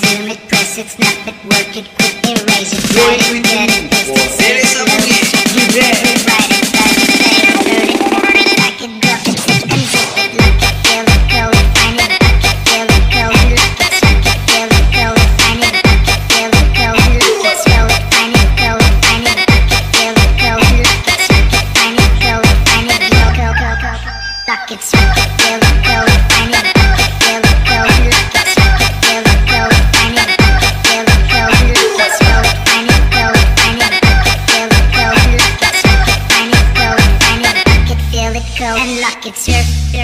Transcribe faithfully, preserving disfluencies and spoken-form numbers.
zoom it, press it, snap it, work it, quick erase it, slide it, get it, paste it, save it, load it, you read it, write it, type it, save it, load it, burn it, like it, drop it, zip and zip it, lock it, feel it, code it, find it, lock it, feel it, code it, lock it, suck it, feel it, code it, find it, lock it, feel it, code it, lock it, scroll it, find it, code it, find it, lock it, feel it, code it, lock it, suck it, find it, code it, find it, yo, go, go, go, lock it, suck it, feel it, code it, find it, lock it, feel it, code it, lock it, suck it, feel it, code it, find it, lock it, feel it, code it, lock it, scroll it, find it, code it, find it, lock it, feel it, code it, lock it, suck it, find it, code it, find it, lock it, feel it, code and lock it, surf.